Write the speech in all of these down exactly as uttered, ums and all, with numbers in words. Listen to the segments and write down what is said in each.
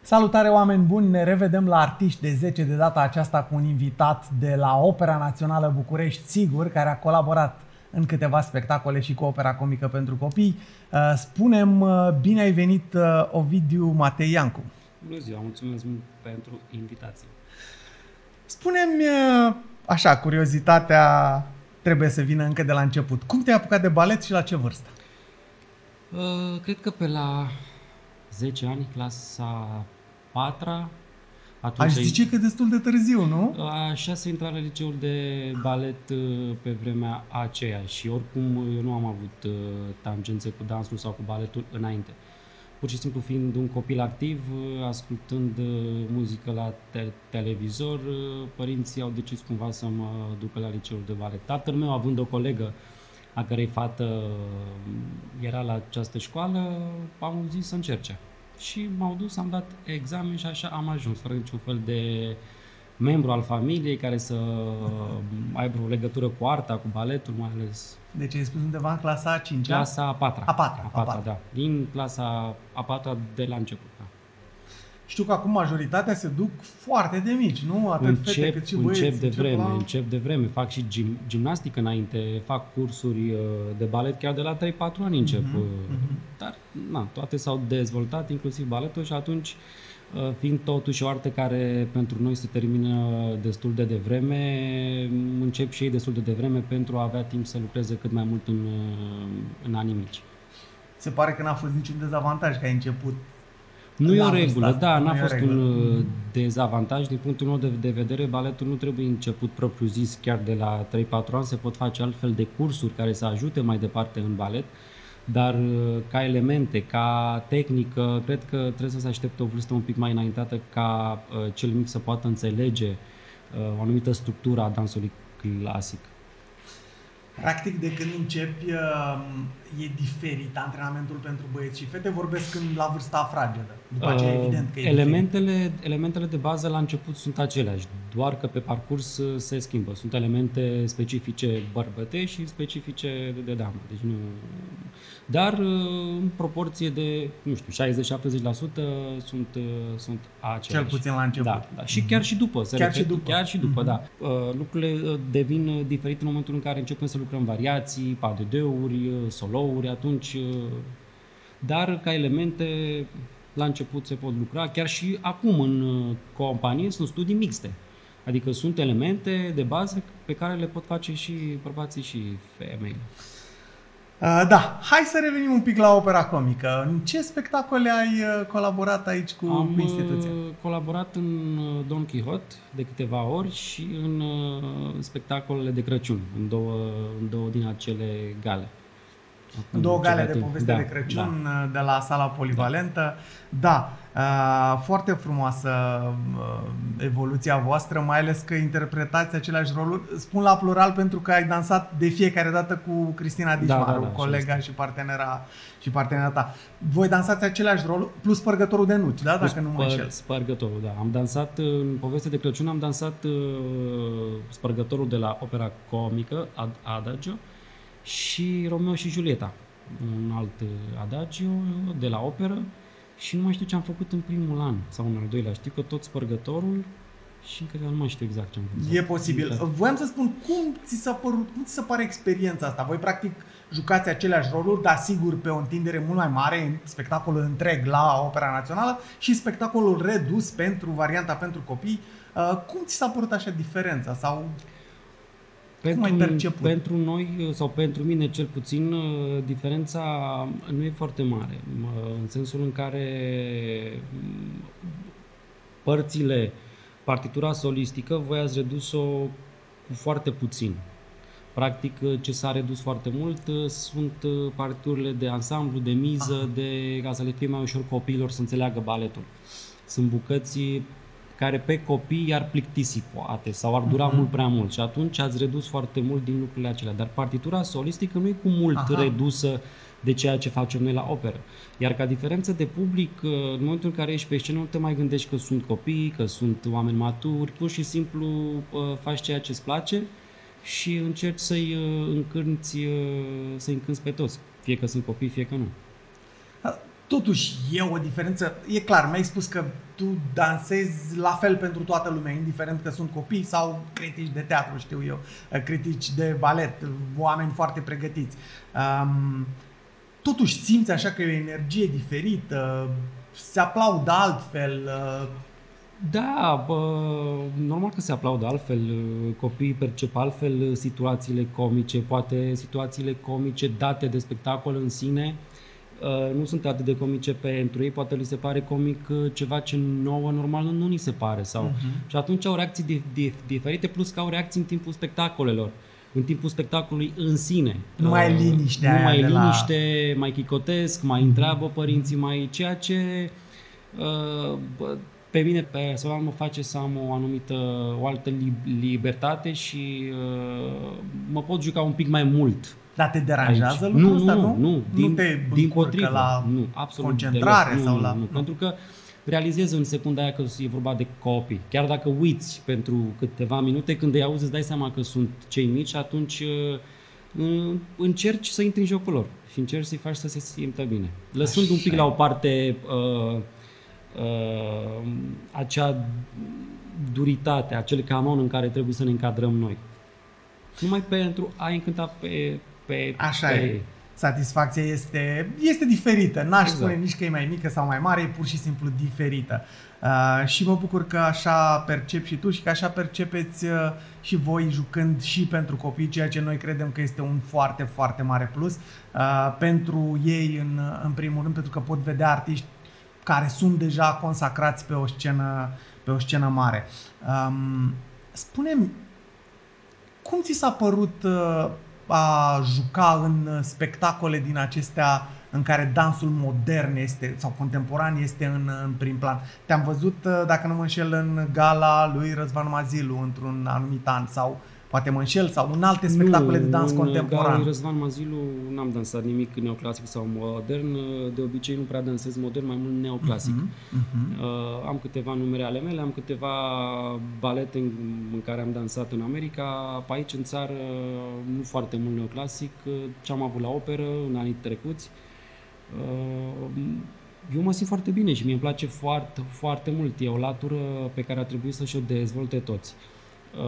Salutare, oameni buni! Ne revedem la Artiști de zece, de data aceasta cu un invitat de la Opera Națională București, sigur, care a colaborat în câteva spectacole și cu opera comică pentru copii. Spunem bine ai venit, Ovidiu Matei Iancu. Bună ziua, mulțumesc mult pentru invitație. Spune-mi, așa, curiozitatea trebuie să vină încă de la început. Cum te-ai apucat de balet și la ce vârstă? Uh, cred că pe la zece ani, clasa patra. Aș zice că destul de târziu, nu? Așa se intra la liceul de balet pe vremea aceea și oricum eu nu am avut tangențe cu dansul sau cu baletul înainte. Pur și simplu fiind un copil activ, ascultând muzică la te- televizor, părinții au decis cumva să mă ducă la liceul de balet. Tatăl meu, având o colegă a cărei fată era la această școală, am zis să încerce. Și m-au dus, am dat examen și așa am ajuns, fără niciun fel de membru al familiei care să aibă o legătură cu arta, cu baletul, mai ales. Deci ai spus undeva în clasa a cincea? Clasa a patra. A patra, a patra, da. Din clasa a patra de la început, da. Știu că acum majoritatea se duc foarte de mici, nu? Atât încep, fete cât și băieți. Încep de încep vreme, la... încep de vreme. Fac și gim, gimnastică înainte, fac cursuri de balet chiar de la trei patru ani încep. Mm-hmm, mm-hmm. Dar na, toate s-au dezvoltat, inclusiv baletul, și atunci, fiind totuși o artă care pentru noi se termină destul de devreme, încep și ei destul de devreme pentru a avea timp să lucreze cât mai mult în, în anii mici. Se pare că n-a fost niciun dezavantaj că ai început. Nu e o regulă, da, n-a fost un dezavantaj. Din punctul meu de, de vedere, baletul nu trebuie început propriu-zis chiar de la trei patru ani, se pot face altfel de cursuri care să ajute mai departe în balet, dar ca elemente, ca tehnică, cred că trebuie să se aștepte o vârstă un pic mai înaintată ca uh, cel mic să poată înțelege uh, o anumită structură a dansului clasic. Practic, de când începi, e diferit antrenamentul pentru băieți și fete, vorbesc când la vârsta fragedă. După aceea, uh, evident că e elementele, elementele de bază la început sunt aceleași, doar că pe parcurs se schimbă. Sunt elemente specifice bărbătești și specifice de, de damă. Deci nu... Dar în proporție de, nu știu, șaizeci șaptezeci la sută sunt, sunt aceleași. Cel puțin la început. Da, da. Și chiar și după. Chiar, repet, și după. chiar și după. Mm-hmm. Da. Lucrurile devin diferite în momentul în care începem să lucrăm variații, pas de deux-uri, solouri, atunci... Dar ca elemente, la început se pot lucra. Chiar și acum în companie sunt studii mixte. Adică sunt elemente de bază pe care le pot face și bărbații și femeile. Uh, da, hai să revenim un pic la opera comică. În ce spectacole ai colaborat aici cu Am instituția? Am colaborat în Don Quixote de câteva ori și în spectacolele de Crăciun, în două, în două din acele gale. În două gale de poveste da, de Crăciun, da. de la Sala Polivalentă. Da, da, foarte frumoasă evoluția voastră, mai ales că interpretați aceleași roluri. Spun la plural pentru că ai dansat de fiecare dată cu Cristina Dișmaru, da, da, da, colega și partenera, și partenera ta. Voi dansați aceleași roluri, plus Spărgătorul de nuci, da? Plus Dacă nu mă înșel. Spărgătorul, da. Am dansat în poveste de Crăciun, am dansat uh, Spărgătorul de la opera comică, Adagio, și Romeo și Julieta, un alt adagio de la operă, și nu mai știu ce am făcut în primul an sau în al doilea. Știu că tot Spărgătorul și încă nu mai știu exact ce am făcut. E posibil. Da. Voiam să spun, cum ți s-a părut, cum ți se pare experiența asta? Voi practic jucați aceleași roluri, dar sigur pe o întindere mult mai mare, spectacolul întreg la Opera Națională și spectacolul redus pentru varianta pentru copii. Cum ți s-a părut așa diferența? Sau... Pentru, pentru noi, sau pentru mine cel puțin, diferența nu e foarte mare, în sensul în care părțile, partitura solistică, voi ați redus-o cu foarte puțin. Practic, ce s-a redus foarte mult sunt partiturile de ansamblu, de miză, de, ca să le fie mai ușor copiilor să înțeleagă baletul. Sunt bucăți care pe copii i-ar plictisi poate sau ar dura uh-huh. mult prea mult și atunci ați redus foarte mult din lucrurile acelea. Dar partitura solistică nu e cu mult Aha. redusă de ceea ce facem noi la operă. Iar ca diferență de public, în momentul în care ești pe scenă, nu te mai gândești că sunt copii, că sunt oameni maturi, pur și simplu faci ceea ce îți place și încerci să-i încânți, să-i încânți pe toți, fie că sunt copii, fie că nu. Totuși e o diferență, e clar, mi-ai spus că tu dansezi la fel pentru toată lumea, indiferent că sunt copii sau critici de teatru, știu eu, critici de balet, oameni foarte pregătiți. Um, totuși simți așa că e o energie diferită, se aplaudă altfel. Uh... Da, bă, normal că se aplaudă altfel, copiii percep altfel situațiile comice, poate situațiile comice date de spectacol în sine nu sunt atât de comice pentru ei, poate li se pare comic ceva ce nouă normal nu, nu ni se pare. Sau... Uh-huh. Și atunci au reacții dif- dif- diferite, plus că au reacții în timpul spectacolelor, în timpul spectacolului în sine. Nu mai e liniște. Nu mai e liniște, la... mai chicotesc, mai uh-huh. întreabă părinții, mai ceea ce uh, pe mine personal mă face să am o anumită, o altă libertate și uh, mă pot juca un pic mai mult. Dar te deranjează aici. lucrul nu, ăsta, nu? Nu, nu. Din, nu te din potrivă, la nu, absolut concentrare deloc. sau nu, la... Nu, nu, pentru că realizez în secunda aia că e vorba de copii. Chiar dacă uiți pentru câteva minute, când îi auzi îți dai seama că sunt cei mici și atunci uh, încerci să intri în jocul lor și încerci să-i faci să se simtă bine. Lăsând Așa. un pic la o parte uh, uh, acea duritate, acel canon în care trebuie să ne încadrăm noi. Numai pentru a încânta pe... Pe, Așa pe... e. Satisfacția este, este diferită. N-aș exact. spune nici că e mai mică sau mai mare, e pur și simplu diferită. Uh, și mă bucur că așa percepi și tu și că așa percepeți uh, și voi jucând și pentru copii, ceea ce noi credem că este un foarte, foarte mare plus uh, pentru ei în, în primul rând, pentru că pot vedea artiști care sunt deja consacrați pe o scenă, pe o scenă mare. Um, spune-mi, cum ți s-a părut uh, a juca în spectacole din acestea în care dansul modern este sau contemporan este în, în prim plan? Te-am văzut, dacă nu mă înșel, în gala lui Răzvan Mazilu într-un anumit an sau poate mă înșel, sau în alte spectacole nu, de dans în contemporan. Gala lui Răzvan Mazilu n-am dansat nimic neoclasic sau modern. De obicei nu prea dansez modern, mai mult neoclasic. Uh-huh, uh-huh. Uh, am câteva numere ale mele, am câteva balete în, în care am dansat în America. Pe aici în țară nu foarte mult neoclasic, ce am avut la operă în anii trecuți. Uh, eu mă simt foarte bine și mie îmi place foarte, foarte mult. E o latură pe care ar trebui să și-o dezvolte toți. Uh,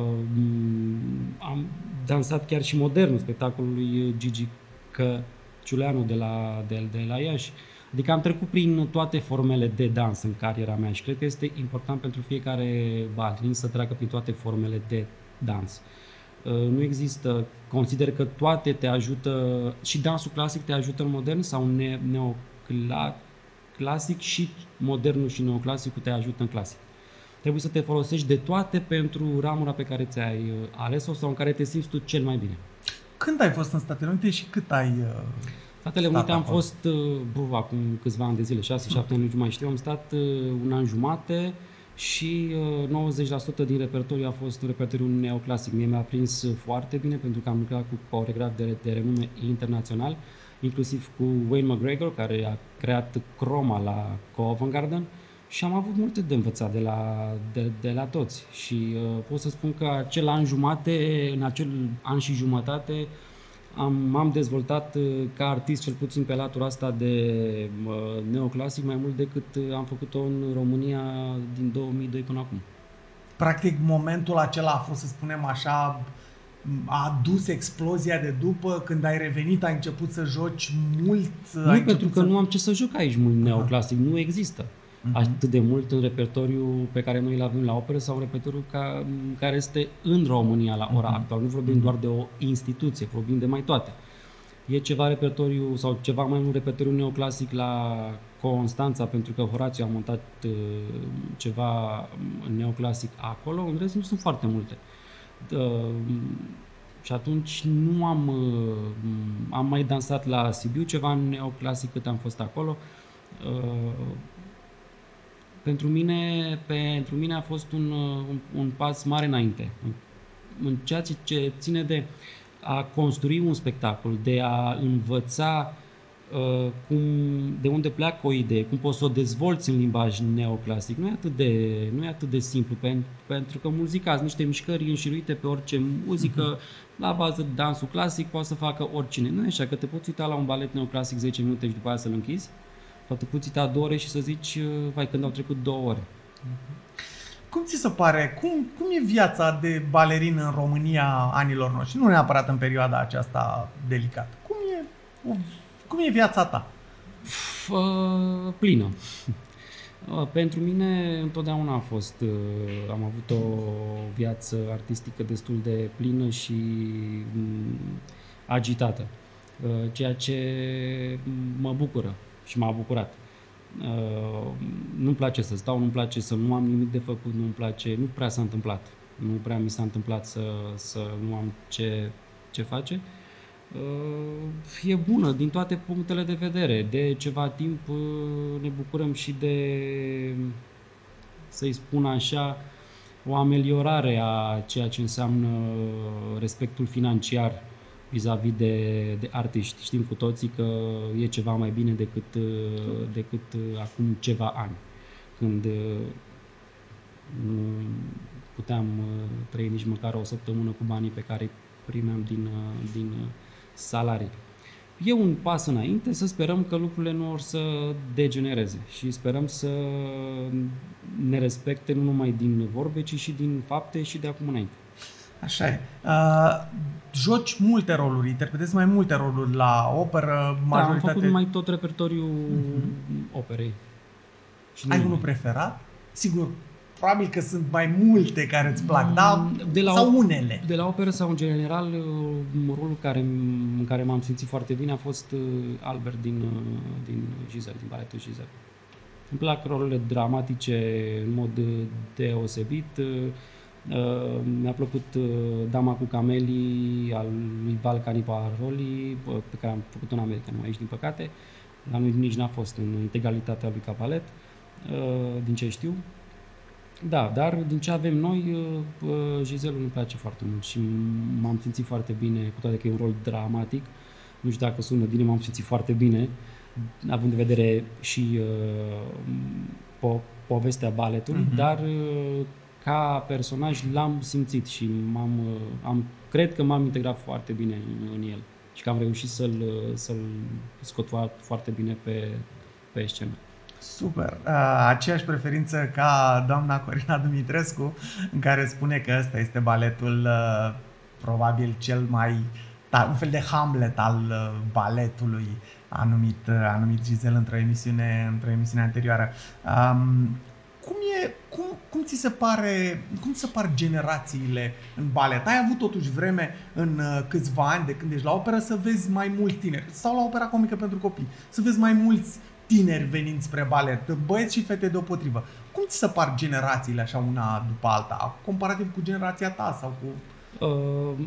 am dansat chiar și modernul spectacolului Gigi Căciuleanu de la, de, de la Iași. Adică am trecut prin toate formele de dans în cariera mea și cred că este important pentru fiecare balerin să treacă prin toate formele de dans. Uh, nu există, consider că toate te ajută, și dansul clasic te ajută în modern sau ne, neoclasic, și modernul și neoclasicul te ajută în clasic. Trebuie să te folosești de toate pentru ramura pe care ți-ai ales-o sau în care te simți tu cel mai bine. Când ai fost în Statele Unite și cât ai uh, Statele Unite am fost uh, acum câțiva ani de zile, șase șapte ani, nu mai știu, am stat uh, un an jumate și uh, nouăzeci la sută din repertoriu a fost un repertoriu neoclasic. Mie mi-a prins foarte bine pentru că am lucrat cu coreografi de, de renume internațional, inclusiv cu Wayne McGregor, care a creat Chroma la Covent Garden. Și am avut multe de învățat de la, de, de la toți și uh, pot să spun că acel an jumate, în acel an și jumătate am, m-am dezvoltat uh, ca artist, cel puțin pe latura asta de uh, neoclasic, mai mult decât uh, am făcut-o în România din două mii doi până acum. Practic momentul acela a fost, să spunem așa, a adus explozia de după, când ai revenit, ai început să joci mult? Nu, ai pentru că să... nu am ce să joc aici mult neoclasic, nu există. Uh-huh. Atât de mult în repertoriu pe care noi îl avem la operă sau repertoriu ca, care este în România la ora uh-huh. actuală. Nu vorbim uh-huh. doar de o instituție, vorbim de mai toate. E ceva repertoriu sau ceva mai mult repertoriu neoclasic la Constanța, pentru că Horațiu a montat uh, ceva neoclasic acolo, în rest nu sunt foarte multe. Uh, și atunci nu am, uh, am mai dansat la Sibiu ceva neoclasic cât am fost acolo. Uh, Pentru mine, pentru mine a fost un, un, un pas mare înainte. În ceea ce ține de a construi un spectacol, de a învăța uh, cum, de unde pleacă o idee, cum poți să o dezvolți în limbaj neoclasic. Nu e atât de, nu e atât de simplu, pentru, pentru că muzica sunt niște mișcări înșiruite pe orice muzică, uh-huh. la bază de dansul clasic poate să facă oricine. Nu e așa, că te poți uita la un balet neoclasic zece minute și după aia să-l închizi. Toate puțite a două ore și să zici, vai, când au trecut două ore. Cum ți se pare, cum, cum e viața de balerină în România anilor noștri? Nu neapărat în perioada aceasta delicată. Cum e, cum e viața ta? F, uh, plină. Uh, pentru mine întotdeauna a fost, uh, am avut o viață artistică destul de plină și um, agitată. Uh, ceea ce mă bucură și m-a bucurat. Uh, nu-mi place să stau, nu-mi place să nu am nimic de făcut, nu-mi place, nu prea s-a întâmplat. Nu prea mi s-a întâmplat să, să nu am ce, ce face. Uh, e bună din toate punctele de vedere. De ceva timp uh, ne bucurăm și de, să-i spun așa, o ameliorare a ceea ce înseamnă respectul financiar vis-a-vis de, de artiști. Știm cu toții că e ceva mai bine decât, decât acum ceva ani, când nu puteam trăi nici măcar o săptămână cu banii pe care îi primeam din, din salarii. E un pas înainte, să sperăm că lucrurile nu or să degenereze și sperăm să ne respecte nu numai din vorbe, ci și din fapte și de acum înainte. Așa e. Uh, joci multe roluri, interpretezi mai multe roluri la operă, majoritate... Da, am făcut mai tot repertoriul uh-huh. operei. Și ai unul preferat? Sigur, probabil că sunt mai multe care îți plac, dar de la sau o, unele? De la operă sau în general, rolul care, în care m-am simțit foarte bine a fost Albert din, din Giselle, din baletul Giselle. Îmi plac rolurile dramatice în mod deosebit. Uh, mi-a plăcut uh, Dama cu camelii al lui Val Caniparoli, uh, pe care am făcut-o în America, nu aici din păcate, dar nu, nici n-a fost în integralitatea lui Cabalet, uh, din ce știu. Da, dar din ce avem noi, uh, uh, Giselle îmi place foarte mult și m-am simțit foarte bine, cu toate că e un rol dramatic, nu știu dacă sună bine, m-am simțit foarte bine, având în vedere și uh, po- povestea baletului, uh-huh. dar uh, ca personaj l-am simțit și m-am, am, cred că m-am integrat foarte bine în, în el și că am reușit să-l, să-l scot foarte bine pe, pe scenă. Super! Aceeași preferință ca doamna Corina Dumitrescu, în care spune că ăsta este baletul probabil cel mai, un fel de Hamlet al baletului, a numit, a numit Giselle într-o emisiune, într-o emisiune anterioară. Um, Cum, e, cum, cum ți se pare, cum ți se par generațiile în balet? Ai avut totuși vreme în uh, câțiva ani de când ești la operă să vezi mai mulți tineri, sau la opera comică pentru copii, să vezi mai mulți tineri venind spre balet, băieți și fete deopotrivă. Cum ți se par generațiile așa una după alta, comparativ cu generația ta sau cu... Uh...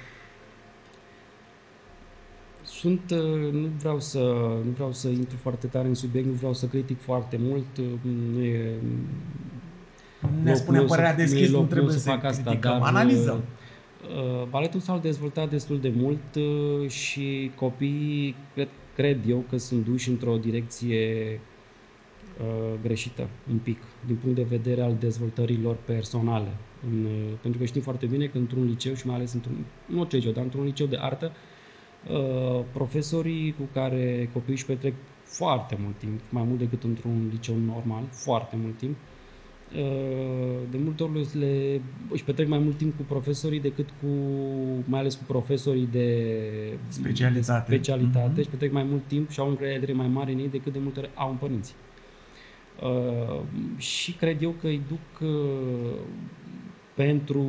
Sunt, nu vreau să nu vreau să intru foarte tare în subiect, nu vreau să critic foarte mult, nu e ne spune părerea deschis, nu, nu trebuie să, să fac asta, dar analizăm. Baletul s-a dezvoltat destul de mult și copiii cred, cred eu că sunt duși într-o direcție uh, greșită, un pic, din punct de vedere al dezvoltării lor personale. În, pentru că știm foarte bine că într-un liceu și mai ales într-un, nu orice liceu, dar într-un liceu de artă, Uh, profesorii cu care copiii își petrec foarte mult timp, mai mult decât într-un liceu normal, foarte mult timp. Uh, de multe ori le, își petrec mai mult timp cu profesorii decât cu, mai ales cu profesorii de specialitate, de specialitate. Mm-hmm. Își petrec mai mult timp și au încredere mai mare în ei decât de multe ori au în părinți. Uh, și cred eu că îi duc uh, pentru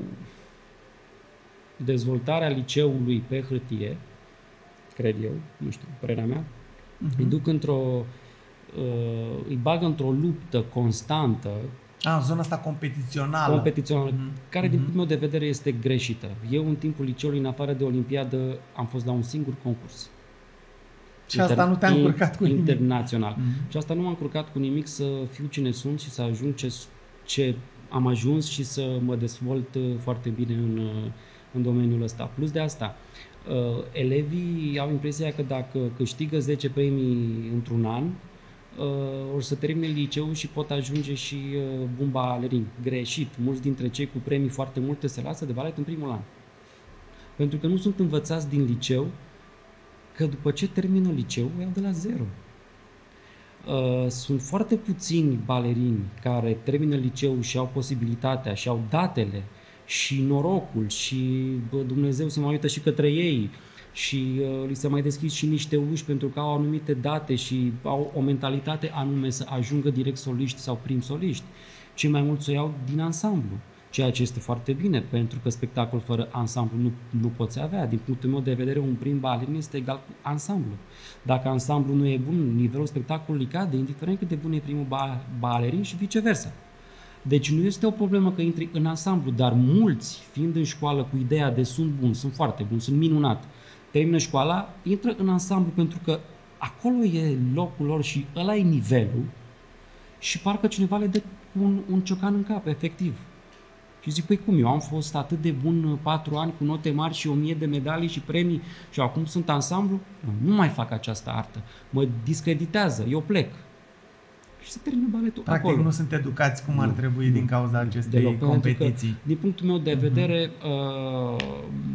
dezvoltarea liceului pe hârtie, cred eu, nu știu, părerea mea, uh-huh. îi duc într-o, uh, îi bagă într-o luptă constantă. Ah, zona asta competițională. Competițională, uh-huh. care uh-huh. din punctul meu de vedere este greșită. Eu în timpul liceului, în afară de olimpiadă, am fost la un singur concurs. Și Inter- asta nu te-a încurcat cu nimic. Internațional. Uh-huh. Și asta nu m-a încurcat cu nimic să fiu cine sunt și să ajung ce, ce am ajuns și să mă dezvolt foarte bine în în domeniul ăsta. Plus de asta, uh, elevii au impresia că dacă câștigă zece premii într-un an, uh, or să termine liceul și pot ajunge și uh, bun balerin. Greșit. Mulți dintre cei cu premii foarte multe se lasă de balet în primul an. Pentru că nu sunt învățați din liceu că după ce termină liceul, iau de la zero. Uh, sunt foarte puțini balerini care termină liceul și au posibilitatea și au datele și norocul și bă, Dumnezeu se mai uită și către ei și uh, li se mai deschid și niște uși pentru că au anumite date și au o mentalitate anume să ajungă direct soliști sau prim soliști. Cei mai mulți o iau din ansamblu, ceea ce este foarte bine, pentru că spectacol fără ansamblu nu, nu poți avea. Din punctul meu de vedere, un prim balerin este egal cu ansamblu. Dacă ansamblu nu e bun, nivelul spectacolului cade, indiferent cât de bun e primul ba- balerin și viceversa. Deci nu este o problemă că intri în ansamblu, dar mulți, fiind în școală cu ideea de sunt bun, sunt foarte bun, sunt minunat, termină școala, intră în ansamblu pentru că acolo e locul lor și ăla e nivelul și parcă cineva le dă un, un ciocan în cap, efectiv. Și zic, păi cum, eu am fost atât de bun patru ani cu note mari și o mie de medalii și premii și acum sunt ansamblu? Nu, nu mai fac această artă. Mă discreditează, eu plec. Și se termină baletul Practic acolo. nu sunt educați cum ar trebui nu, din cauza acestei deloc, competiții. Că, din punctul meu de vedere, uh-huh. uh,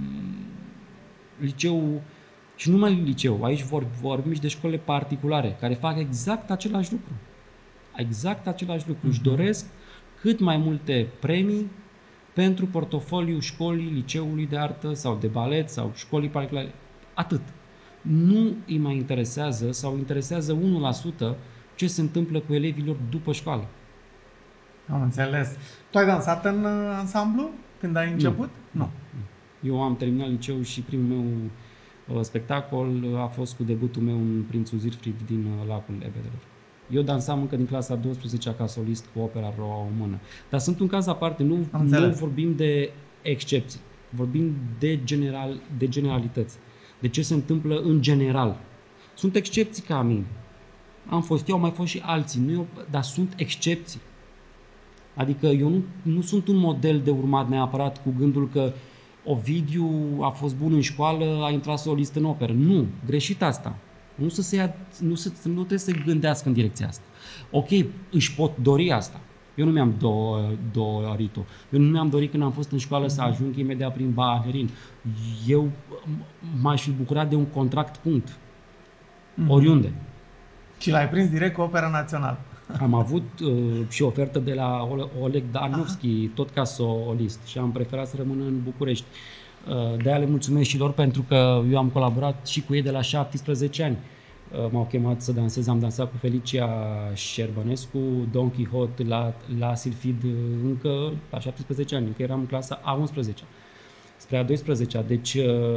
liceul, și nu numai liceu, aici vor, vorbim și de școlile particulare, care fac exact același lucru. Exact același lucru. Uh-huh. Își doresc cât mai multe premii pentru portofoliul școlii, liceului de artă sau de balet sau școlii particulare. Atât. Nu îi mai interesează sau interesează unu la sută ce se întâmplă cu elevilor după școală. Am înțeles. Tu ai dansat în ansamblu când ai început? Nu. nu. Eu am terminat liceul și primul meu uh, spectacol a fost cu debutul meu în Prințul Zirfried din uh, Lacul Lebedelor. Eu dansam încă din clasa a douăsprezecea ca solist cu opera română. Dar sunt un caz aparte, nu, nu vorbim de excepții, vorbim de, general, de generalități, de ce se întâmplă în general. Sunt excepții ca mine. Am fost eu, au mai fost și alții, nu eu, dar sunt excepții. Adică eu nu, nu sunt un model de urmat neapărat cu gândul că Ovidiu a fost bun în școală, a intrat solist în operă. Nu, greșit asta. Nu, să se ia, nu, să, nu trebuie să gândească în direcția asta. Ok, își pot dori asta. Eu nu mi-am do- dorit-o. Eu nu mi-am dorit când am fost în școală să ajung imediat prin balerin. Eu m-aș fi bucurat de un contract punct. Mm-hmm. Oriunde. Și l-ai prins direct cu Opera Națională. Am avut uh, și ofertă de la Oleg Darnovski, tot ca solist, și am preferat să rămân în București. De-aia le mulțumesc și lor pentru că eu am colaborat și cu ei de la șaptesprezece ani. M-au chemat să dansez, am dansat cu Felicia Șerbănescu, Don Quixote la, la Silfid încă la șaptesprezece ani, încă eram în clasa a unsprezecea, spre a doisprezecea. Deci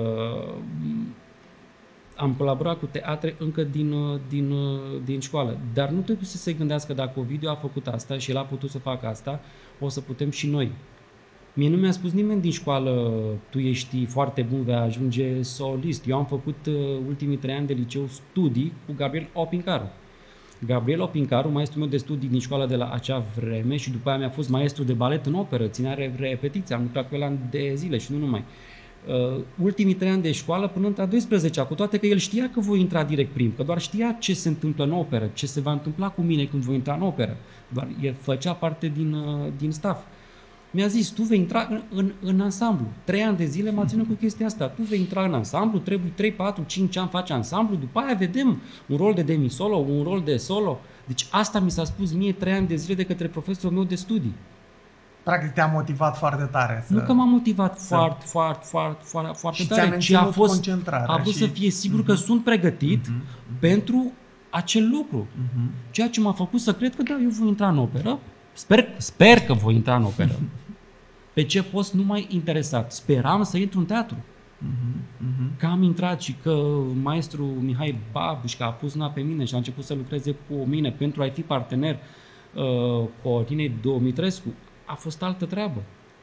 am colaborat cu teatre încă din, din, din școală. Dar nu trebuie să se gândească dacă Ovidiu a făcut asta și el a putut să facă asta, o să putem și noi. Mie nu mi-a spus nimeni din școală, tu ești foarte bun, vei ajunge solist. Eu am făcut uh, ultimii trei ani de liceu studii cu Gabriel Opincaru. Gabriel Opincaru, maestrul meu de studii din școala de la acea vreme și după aia mi-a fost maestru de balet în operă, ținea repetiții, am lucrat cu el ani de zile și nu numai. Uh, ultimii trei ani de școală până în a doisprezecea, cu toate că el știa că voi intra direct prim, că doar știa ce se întâmplă în operă, ce se va întâmpla cu mine când voi intra în operă. Doar el făcea parte din, uh, din staff. Mi-a zis, tu vei intra în, în, în ansamblu. Trei ani de zile m-a ținut cu chestia asta. Tu vei intra în ansamblu, trebuie trei, patru, cinci ani faci ansamblu, după aia vedem un rol de demi-solo, un rol de solo. Deci asta mi s-a spus mie trei ani de zile de către profesorul meu de studii. Practic te-a motivat foarte tare. Să... Nu că m-a motivat să... foarte, foarte, foarte, foarte, foarte și tare, ci a fost, a vrut și... să fie sigur uh-huh. că sunt pregătit uh-huh. pentru acel lucru. Uh-huh. Ceea ce m-a făcut să cred că da, eu voi intra în operă. Sper, sper că voi intra în operă. Pe ce post nu m-ai interesat. Speram să intru în teatru. Uh-huh, uh-huh. Că am intrat și că maestru Mihai Babuș a pus mâna pe mine și a început să lucreze cu mine pentru a fi partener uh, cu Olinei Dumitrescu. A fost altă treabă.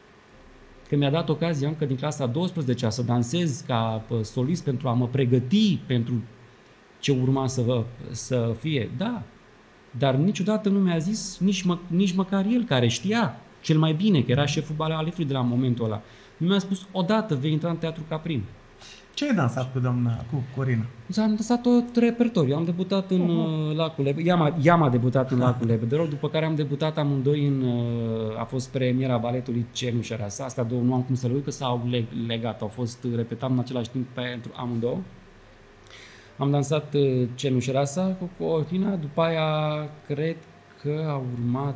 Că mi-a dat ocazia încă din clasa a douăsprezecea să dansez ca solist pentru a mă pregăti pentru ce urma să, să fie. Da. Dar niciodată nu mi-a zis, nici, mă, nici măcar el, care știa cel mai bine, că era șeful baletului de la momentul ăla. Nu mi-a spus, odată vei intra în teatru ca prim. Ce ai dansat cu doamna, cu Corina? Am dansat tot repertoriu. Am debutat în uh-huh. Lacul Lebedelor. Ea m-a debutat în Lacul Lebedelor, după care am debutat amândoi în... A fost premiera baletului Cenușa Sa. Astea două nu am cum să le uit, că s-au legat. Au fost repetat în același timp pentru amândouă. Am dansat uh, Cenușerasa cu Cortina, după aia cred că a urmat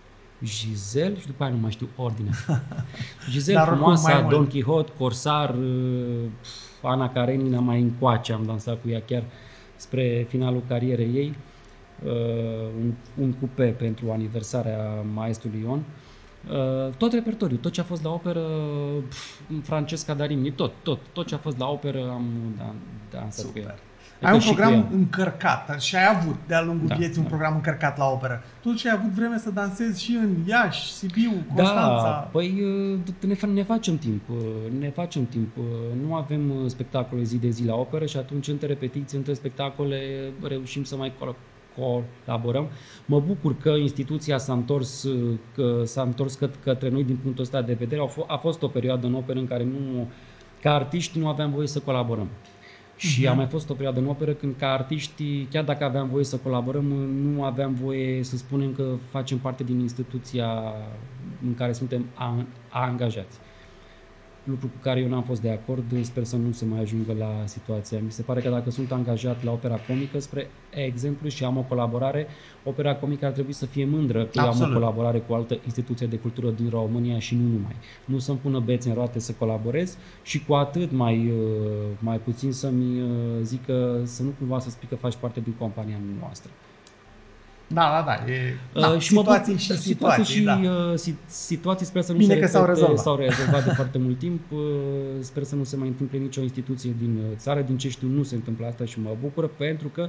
Giselle și după aia nu mai știu ordinea. Giselle, Frumoasa, Don Quixote, Corsar, uh, Ana Karenina mai încoace, am dansat cu ea chiar spre finalul carierei ei. Uh, un, un cupe pentru aniversarea maestrului Ion. Uh, tot repertoriul, tot ce a fost la operă, pf, Francesca Darimni, tot, tot, tot ce a fost la operă am da, dansat cu ea. Ai un program încărcat și ai avut de-a lungul da, vieții da. un program încărcat la operă. Totuși ai avut vreme să dansezi și în Iași, Sibiu, Constanța. Da, păi ne, ne facem timp, ne facem timp. Nu avem spectacole zi de zi la operă și atunci între repetiții, între spectacole reușim să mai colaborăm. Mă bucur că instituția s-a întors, că s-a întors că, către noi din punctul ăsta de vedere. A, f- a fost o perioadă în operă în care nu, ca artiști nu aveam voie să colaborăm. Și uh-huh. a mai fost o perioadă în operă când ca artiști, chiar dacă aveam voie să colaborăm, nu aveam voie să spunem că facem parte din instituția în care suntem a- angajați. Lucru cu care eu n-am fost de acord, sper să nu se mai ajungă la situația. Mi se pare că dacă sunt angajat la opera comică, spre exemplu, și am o colaborare, opera comică ar trebui să fie mândră că am o colaborare cu o altă instituție de cultură din România și nu numai. Nu să-mi pună bețe în roate să colaborez și cu atât mai, mai puțin să-mi zică să nu cumva să spui că faci parte din compania noastră. Da, da, da. E, da uh, și situații mă, și situații, situații, și da. uh, situații sper să nu Bine se că repete, s-au rezolvat. s-au rezolvat de foarte mult timp. Uh, sper să nu se mai întâmple nicio instituție din țară. Din ce știu, nu se întâmplă asta și mă bucură pentru că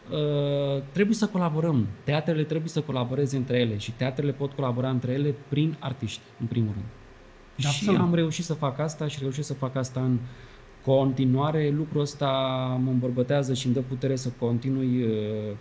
uh, trebuie să colaborăm. Teatrele trebuie să colaboreze între ele și teatrele pot colabora între ele prin artiști, în primul rând. Absolut. Și am reușit să fac asta și reușit să fac asta în continuare. Lucrul ăsta mă îmbărbătează și îmi dă putere să continui uh,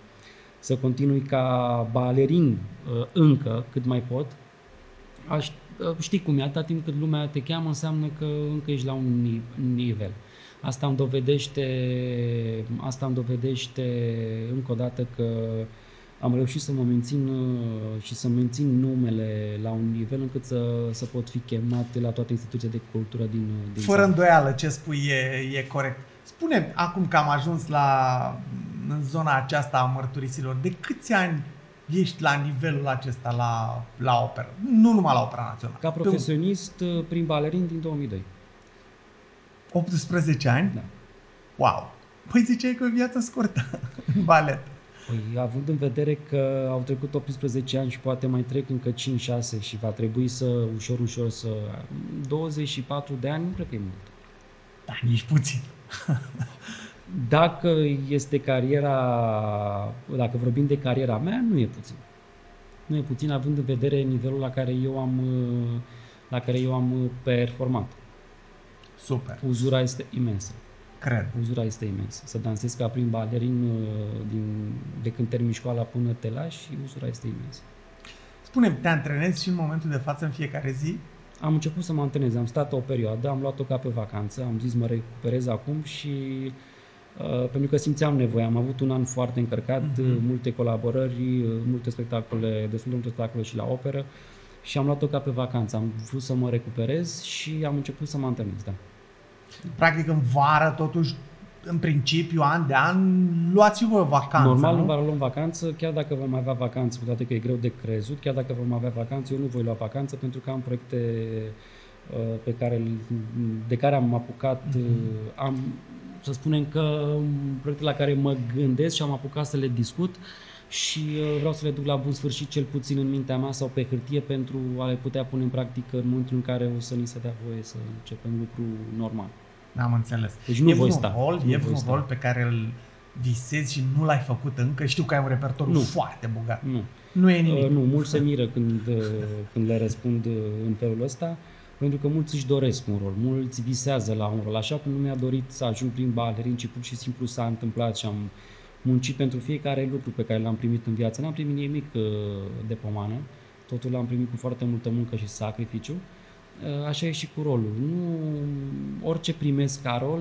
să continui ca balerin încă, cât mai pot. Aș, știi cum e, atâta timp cât lumea te cheamă, înseamnă că încă ești la un nivel. Asta îmi dovedește, asta îmi dovedește încă o dată că am reușit să mă mențin și să mențin numele la un nivel încât să, să pot fi chemat la toate instituțiile de cultură din, din Fără țară. Îndoială, ce spui e, e corect. Spune acum că am ajuns la, în zona aceasta a mărturisilor, de câți ani ești la nivelul acesta la, la operă? Nu numai la Opera Națională. Ca profesionist, prin balerin din două mii doi. optsprezece ani? Da. Wow! Păi ziceai că e o viață scurtă în balet. Păi, având în vedere că au trecut optsprezece ani și poate mai trec încă cinci șase și va trebui să ușor, ușor să... douăzeci și patru de ani, nu cred că e mult. Da, nici puțin. Dacă este cariera, dacă vorbim de cariera mea, nu e puțin. Nu e puțin având în vedere nivelul la care eu am, la care eu am performat. Super. Uzura este imensă. Cred. Uzura este imensă. Să dansezi ca prin balerin din, de când termin școala până te lași, uzura este imensă. Spune-mi, te antrenezi și în momentul de față în fiecare zi? Am început să mă antrenez, am stat o perioadă, am luat-o ca pe vacanță, am zis mă recuperez acum și uh, pentru că simțeam nevoie, am avut un an foarte încărcat, uh-huh. multe colaborări, multe spectacole, destul de multe spectacole și la operă și am luat-o ca pe vacanță, am vrut să mă recuperez și am început să mă antrenez, da. Practic în vară, totuși, în principiu, an de an, luați-vă vacanță, Normal, nu? în vară luăm vacanță, chiar dacă vom avea vacanță, cu toate că e greu de crezut, chiar dacă vom avea vacanță, eu nu voi lua vacanță pentru că am proiecte uh, pe care, de care am apucat, uh, am, să spunem că proiecte la care mă gândesc și am apucat să le discut și uh, vreau să le duc la bun sfârșit, cel puțin în mintea mea sau pe hârtie, pentru a le putea pune în practică în momentul în care o să ni se dea voie să începem lucru normal. Am înțeles. Deci nu e voi vreun sta. rol, nu e vreun sta. rol pe care îl visezi și nu l-ai făcut încă? Știu că ai un repertoriu nu. foarte bogat. Nu. Nu e nimic. Uh, nu, mulți se miră când, uh, când le răspund uh, în felul ăsta, pentru că mulți își doresc un rol, mulți visează la un rol, așa cum nu mi-a dorit să ajung prin balerin, ci pur și simplu s-a întâmplat și am muncit pentru fiecare lucru pe care l-am primit în viață. N-am primit nimic uh, de pomană, totul l-am primit cu foarte multă muncă și sacrificiu. Așa e și cu rolul. Nu, orice primesc ca rol,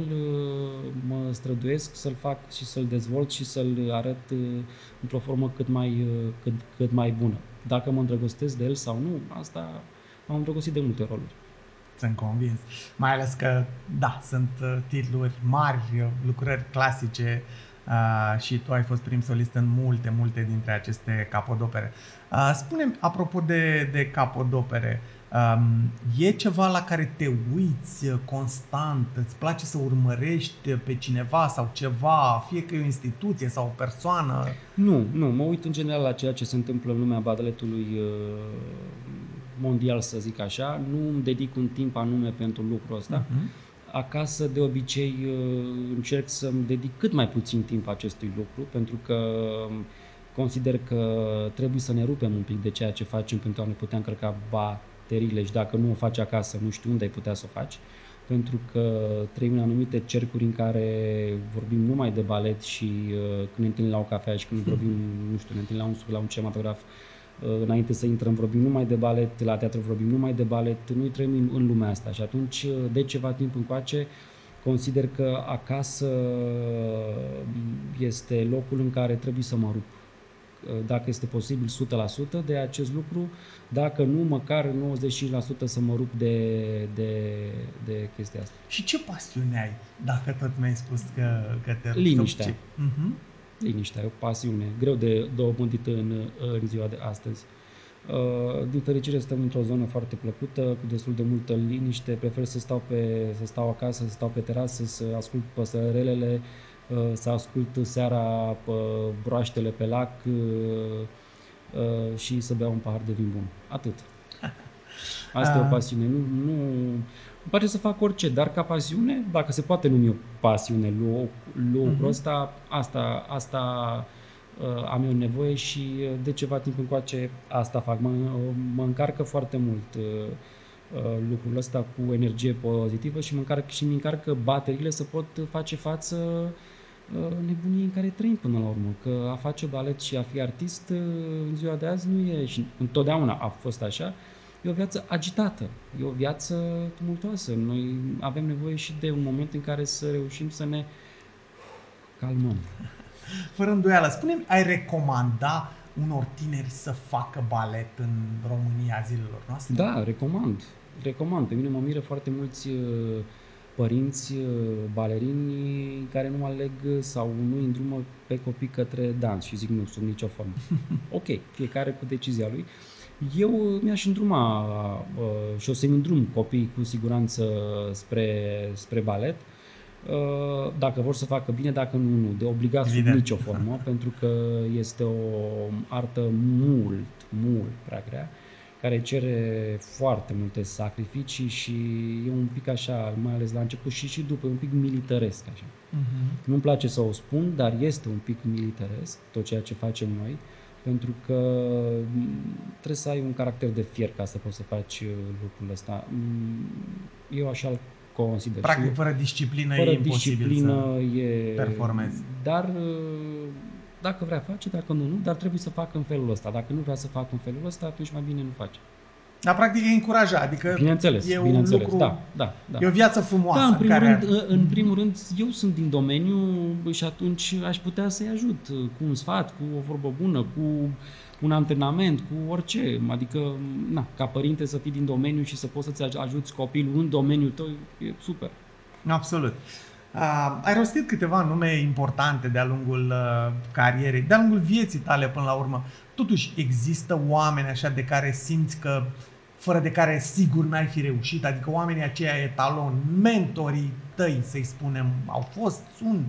mă străduiesc să-l fac și să-l dezvolt și să-l arăt într-o formă cât mai, cât, cât mai bună. Dacă mă îndrăgostesc de el sau nu, asta m-am îndrăgostit de multe roluri. Sunt convins. Mai ales că, da, sunt titluri mari, lucrări clasice. uh, și tu ai fost prim solist în multe, multe dintre aceste capodopere. Uh, spune-mi, apropo de, de capodopere, um, e ceva la care te uiți constant, îți place să urmărești pe cineva sau ceva, fie că e o instituție sau o persoană? Nu, nu, mă uit în general la ceea ce se întâmplă în lumea baletului uh, mondial, să zic așa, nu îmi dedic un timp anume pentru lucrul ăsta. Uh-huh. Acasă, de obicei, încerc să-mi dedic cât mai puțin timp acestui lucru, pentru că consider că trebuie să ne rupem un pic de ceea ce facem pentru a ne putea încărca bateriile și dacă nu o faci acasă, nu știu unde ai putea să o faci, pentru că trăim în anumite cercuri în care vorbim numai de balet și când ne întâlnim la o cafea și când vorbim, nu știu, ne întâlnim la un, la un cinematograf, înainte să intrăm vorbim numai de balet, la teatru vorbim numai de balet, noi trăim în lumea asta și atunci de ceva timp încoace consider că acasă este locul în care trebuie să mă rup. Dacă este posibil o sută la sută de acest lucru, dacă nu, măcar nouăzeci și cinci la sută să mă rup de, de, de chestia asta. Și ce pasiune ai, dacă tot mi-ai spus că, că te rupi? Liniștea. Uh-huh. Liniștea e o pasiune, greu de dobândită în, în ziua de astăzi. Din fericire stăm într-o zonă foarte plăcută, cu destul de multă liniște, prefer să stau, pe, să stau acasă, să stau pe terasă, să ascult păsărelele, să ascult seara broaștele pe lac și să beau un pahar de vin bun. Atât. Asta e o pasiune. Nu, nu, îmi place să fac orice, dar ca pasiune, dacă se poate numi o pasiune lucrul ăsta, asta, asta uh, am eu nevoie și de ceva timp încoace asta fac. Mă, mă încarcă foarte mult uh, lucrul ăsta cu energie pozitivă și mă încarcă, și mi încarcă bateriile să pot face față uh, nebuniei în care trăim până la urmă. Că a face balet și a fi artist uh, în ziua de azi nu e, și întotdeauna a fost așa, e o viață agitată, e o viață tumultoasă. Noi avem nevoie și de un moment în care să reușim să ne calmăm. Fără îndoială, spune-mi, ai recomanda unor tineri să facă balet în România zilelor noastre? Da, recomand. Recomand. Pe mine mă miră foarte mulți părinți balerini care nu aleg sau nu îndrumă pe copii către dans și zic nu, sub nicio formă. Ok, fiecare cu decizia lui. Eu mi-aș îndruma uh, și o să-mi îndrum copiii cu siguranță spre, spre balet, uh, dacă vor să facă bine, dacă nu, nu, de obligat sub nicio formă, pentru că este o artă mult, mult prea grea, care cere foarte multe sacrificii și e un pic așa, mai ales la început și, și după, un pic militaresc așa. Uh-huh. Nu-mi place să o spun, dar este un pic militaresc tot ceea ce facem noi, pentru că trebuie să ai un caracter de fier ca să poți să faci lucrul ăsta. Eu așa-l consider. Practic, fără disciplină fără e imposibil disciplină să e, performezi. Dar dacă vrea face, dacă nu, nu, dar trebuie să facă în felul ăsta. Dacă nu vrea să facă în felul ăsta, atunci mai bine nu face. Dar practic e încurajat, adică bineînțeles, e bineînțeles, un lucru, da, da, da. E o viață frumoasă. Da, în primul, care... rând, în primul rând, eu sunt din domeniu și atunci aș putea să-i ajut cu un sfat, cu o vorbă bună, cu un antrenament, cu orice. Adică, na, ca părinte să fii din domeniu și să poți să-ți ajuți copilul în domeniul tău, e super. Absolut. Uh, ai rostit câteva nume importante de-a lungul uh, carierei, de-a lungul vieții tale până la urmă. Totuși, există oameni așa de care simți că fără de care sigur n-ai fi reușit, adică oamenii aceia etalon, mentorii tăi, să-i spunem, au fost, sunt?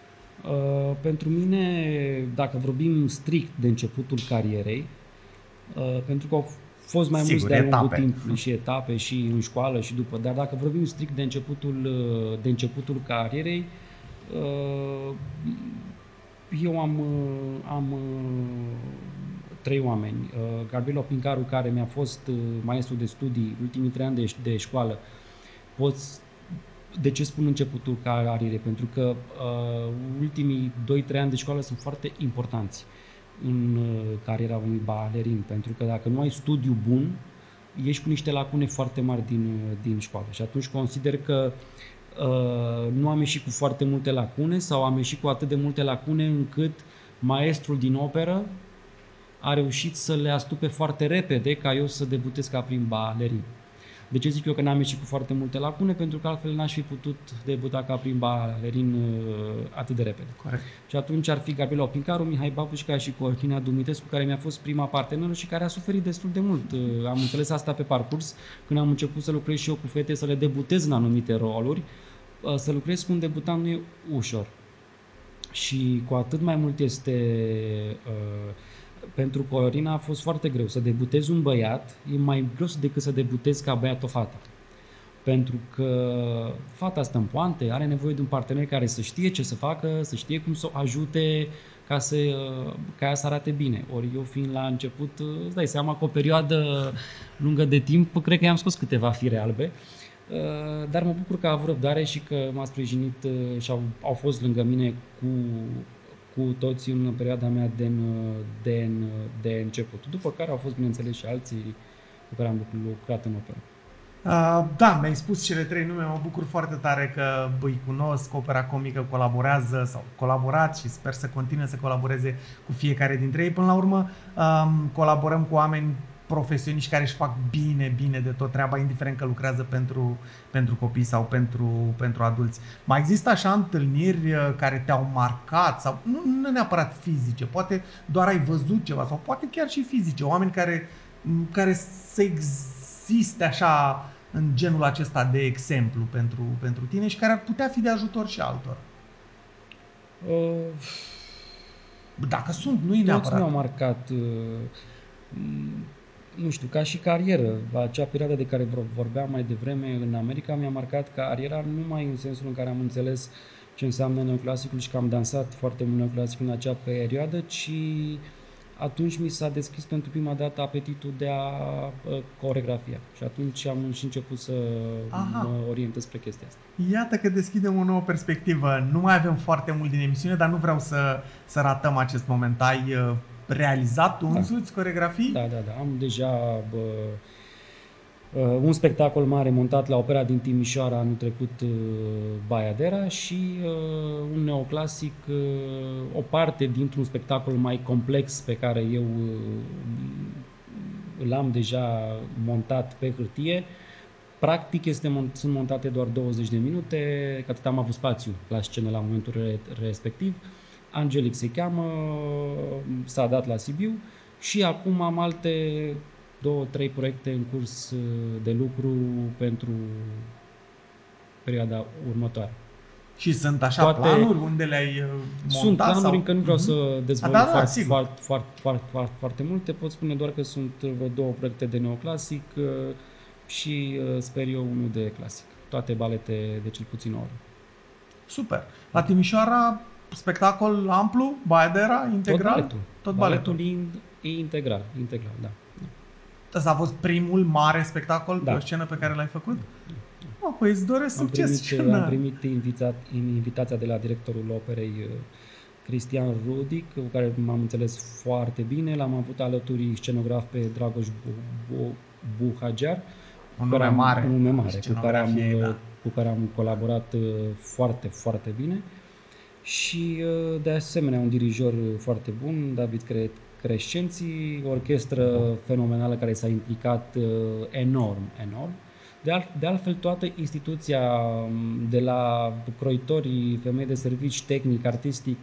Uh, pentru mine, dacă vorbim strict de începutul carierei, uh, pentru că au fost mai sigur, mulți de-a lungul etape. timpului și etape și în școală și după, dar dacă vorbim strict de începutul, de începutul carierei, uh, eu am, am trei oameni. Uh, Gabriel Opincaru, care mi-a fost uh, maestru de studii ultimii trei ani de, de școală. Poți, de ce spun începutul carierei? Pentru că uh, ultimii doi trei ani de școală sunt foarte importanți în uh, cariera unui balerin, pentru că dacă nu ai studiu bun, ești cu niște lacune foarte mari din, uh, din școală. Și atunci consider că uh, nu am ieșit cu foarte multe lacune sau am ieșit cu atât de multe lacune încât maestrul din operă a reușit să le astupe foarte repede ca eu să debutez ca prim balerin. De ce zic eu că n-am ieșit cu foarte multe lacune? Pentru că altfel n-aș fi putut debuta ca prim balerin atât de repede. Corect. Și atunci ar fi Gabriela Opincaru, Mihai Babușca și Cortina Dumitrescu, care mi-a fost prima parteneră și care a suferit destul de mult. Am înțeles asta pe parcurs, când am început să lucrez și eu cu fete, să le debutez în anumite roluri. Să lucrez cu un debutant nu e ușor. Și cu atât mai mult este... Uh, pentru Corina a fost foarte greu. Să debutezi un băiat e mai greu decât să debutezi ca băiat o fată. Pentru că fata stă în poante, are nevoie de un partener care să știe ce să facă, să știe cum să o ajute ca, să, ca ea să arate bine. Ori eu fiind la început, îți dai seama că o perioadă lungă de timp, cred că i-am scos câteva fire albe. Dar mă bucur că a avut răbdare și că m-a sprijinit și au, au fost lângă mine cu, cu toții în perioada mea de, de, de început. După care au fost, bineînțeles, și alții cu care am lucrat în operă. Uh, da, mi-ai spus cele trei nume, mă bucur foarte tare că îi cunosc, Opera Comică colaborează sau colaborat și sper să continue să colaboreze cu fiecare dintre ei. Până la urmă um, colaborăm cu oameni profesioniști care își fac bine, bine de tot treaba, indiferent că lucrează pentru, pentru copii sau pentru, pentru adulți. Mai există așa întâlniri care te-au marcat sau nu, nu neapărat fizice, poate doar ai văzut ceva sau poate chiar și fizice, oameni care, care să existe așa în genul acesta de exemplu pentru, pentru tine și care ar putea fi de ajutor și altora? Uh, Dacă sunt, nu-i neapărat. Toți mi-au marcat, uh, nu știu, ca și carieră. Acea perioadă de care vorbeam mai devreme în America mi-a marcat cariera nu numai în sensul în care am înțeles ce înseamnă neoclasicul și că am dansat foarte mult neoclasic în acea perioadă, ci atunci mi s-a deschis pentru prima dată apetitul de a uh, coregrafia. Și atunci am și început să Aha. mă orientez spre chestia asta. Iată că deschidem o nouă perspectivă. Nu mai avem foarte mult din emisiune, dar nu vreau să, să ratăm acest moment. Ai uh, realizat tu însuți da. coregrafii? Da, da, da. Am deja bă, uh, un spectacol mare montat la Opera din Timișoara anul trecut, uh, Baiadera, și uh, un neoclasic, uh, o parte dintr-un spectacol mai complex pe care eu uh, l-am deja montat pe hârtie. Practic este, sunt montate doar douăzeci de minute, că atât am avut spațiu la scenă la momentul respectiv. Angelic se cheamă, s-a dat la Sibiu și acum am alte două, trei proiecte în curs de lucru pentru perioada următoare. Și sunt așa Toate planuri unde le-ai montat? Sunt planuri, sau? Încă nu vreau uh-huh. să dezvolt da, da, foarte, foarte, foarte, foarte, foarte, foarte multe. Pot spune doar că sunt vreo două proiecte de neoclasic și sper eu unul de clasic. Toate balete de cel puțin o oră. Super. La Timișoara, spectacol amplu, Baiadera, integral? Tot baletul. Tot baletul. Baletul e integral, integral, da. Ăsta a fost primul mare spectacol da. pe o scenă pe care l-ai făcut? Da. Da. Oh, păi îți doresc am succes. Primit, am primit invita, invitația de la directorul operei, Cristian Rudic, cu care m-am înțeles foarte bine. L-am avut alături scenograf pe Dragoș Buhagiar. Un nume mare. Un nume mare, cu care, am, da. cu care am colaborat foarte, foarte bine. Și de asemenea un dirijor foarte bun, David Crescenții, orchestră fenomenală care s-a implicat enorm, enorm. De, alt, de altfel, toată instituția, de la croitorii, femei de servici, tehnic, artistic,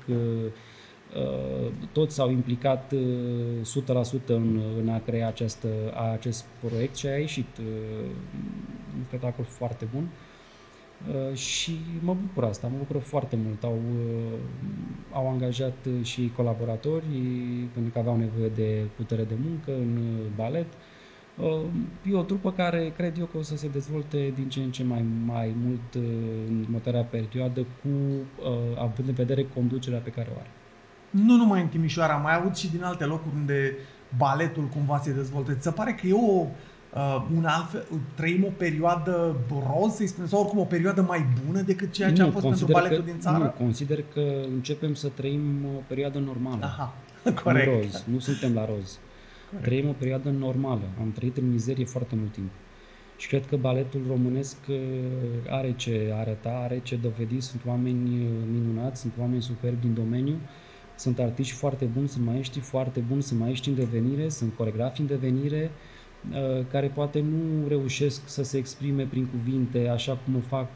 toți s-au implicat o sută la sută în, în a crea această, acest proiect și a ieșit un spectacol foarte bun. Uh, și mă bucur asta, mă bucur foarte mult. Au, uh, au angajat și colaboratori pentru că aveau nevoie de putere de muncă în uh, balet. Uh, e o trupă care cred eu că o să se dezvolte din ce în ce mai, mai mult uh, în următoarea perioadă, cu, uh, având în vedere conducerea pe care o are. Nu numai în Timișoara, mai aud și din alte locuri unde baletul cumva se dezvoltă. Ți se pare că e o Uh, un altfel, trăim o perioadă roz, să-i spunem, sau oricum o perioadă mai bună decât ceea ce nu, a fost pentru baletul că, din țară? Nu, consider că începem să trăim o perioadă normală. Aha, corect. Nu roz, nu suntem la roz. Corect. Trăim o perioadă normală. Am trăit în mizerie foarte mult timp. Și cred că baletul românesc are ce arăta, are ce dovedi. Sunt oameni minunați, sunt oameni superbi din domeniu, sunt artiști foarte buni, sunt maestri foarte buni, sunt maestri în devenire, sunt coregrafi în devenire. care poate nu reușesc să se exprime prin cuvinte așa cum o fac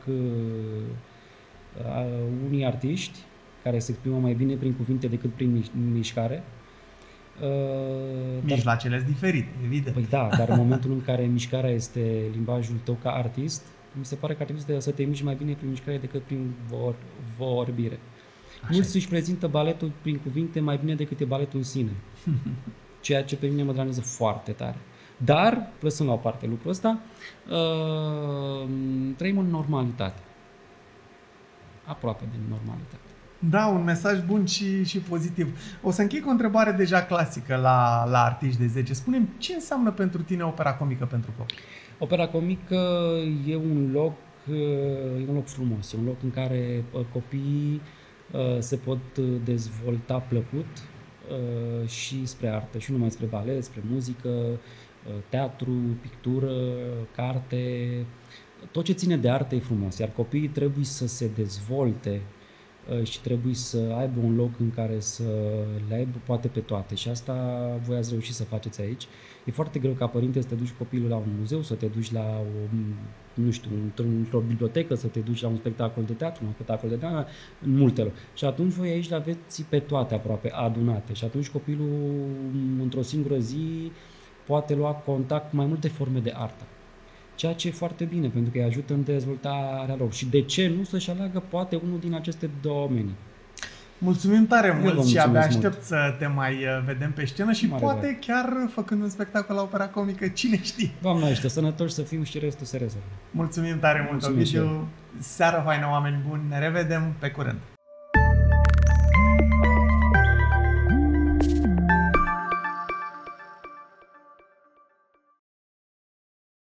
unii artiști, care se exprimă mai bine prin cuvinte decât prin mișcare. Mijloacele sunt diferite, evident. Păi da, dar în momentul în care mișcarea este limbajul tău ca artist, mi se pare că ar trebui să te miști mai bine prin mișcare decât prin vor, vorbire. Mulți își prezintă baletul prin cuvinte mai bine decât e baletul în sine. Ceea ce pe mine mă deranjează foarte tare. Dar, lăsând la o parte lucrul ăsta, uh, trăim în normalitate. Aproape de normalitate. Da, un mesaj bun și, și pozitiv. O să închei cu o întrebare deja clasică la, la Artiști de zece. Spune-mi, ce înseamnă pentru tine opera comică pentru copii? Opera comică e un loc, e un loc frumos, e un loc în care copiii se pot dezvolta plăcut și spre artă, și nu numai spre balet, spre muzică, teatru, pictură, carte. Tot ce ține de artă e frumos, iar copiii trebuie să se dezvolte și trebuie să aibă un loc în care să le aibă poate pe toate, și asta voi ați reușit să faceți aici. E foarte greu ca părinte să te duci copilul la un muzeu, să te duci la o, nu știu, într-o bibliotecă, să te duci la un spectacol de teatru, un spectacol de dană, în multe locuri. Și atunci voi aici le aveți pe toate aproape adunate, și atunci copilul într-o singură zi poate lua contact cu mai multe forme de artă. Ceea ce e foarte bine, pentru că îi ajută în dezvoltarea lor. Și de ce nu să-și aleagă poate unul din aceste domenii? Mulțumim tare mult și abia aștept mult. să te mai vedem pe scenă și Mare poate doar. chiar făcând un spectacol la opera comică, cine știe. Doamne ajută, sănătoși să fim și restul se rezolvă. Mulțumim tare mult, Ovidiu. Seară faină, oameni buni, ne revedem pe curând.